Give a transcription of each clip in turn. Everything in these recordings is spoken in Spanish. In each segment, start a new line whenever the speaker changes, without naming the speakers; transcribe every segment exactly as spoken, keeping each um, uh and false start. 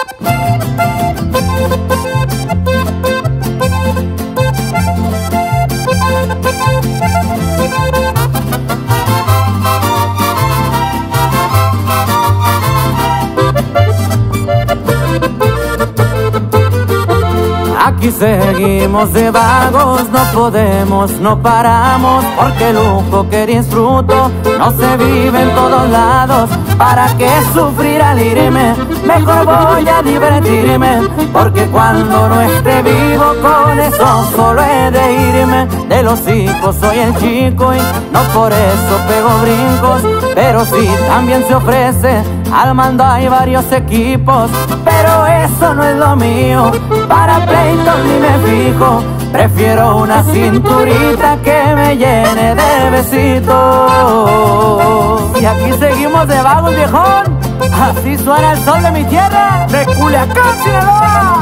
Aquí seguimos de vagos, no podemos, no paramos, porque el lujo que disfruto no se vive en todos lados. ¿Para qué sufrir al irme? Mejor voy a divertirme, porque cuando no esté vivo con eso solo he de irme. De los hijos soy el chico y no por eso pego brincos, pero sí también se ofrece, al mando hay varios equipos, pero eso no es lo mío, para pleitos ni me fijo, prefiero una cinturita que me llene de besitos. Y aquí seguimos de vagos, viejón, así suena el sol de mi tierra, de Culiacán, Sinaloa.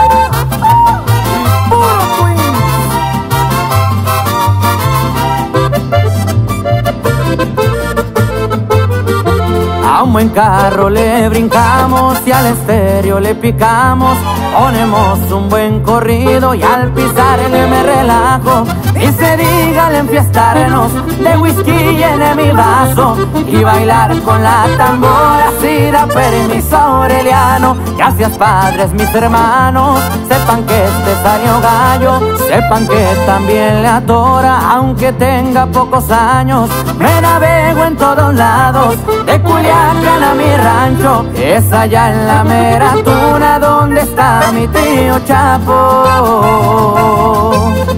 Puro Queen. A un buen carro le brincamos y al estéreo le picamos, ponemos un buen corrido y al pisarle me relajo. Y se diga al enfiestarnos de whisky llene mi vaso y bailar con la tambora, si da permiso Aureliano. Gracias padres, mis hermanos, sepan que este salió gallo, sepan que también le atora, aunque tenga pocos años. Me navego en todos lados, de Culiacán a mi rancho, es allá en la mera tuna donde está mi tío Chapo.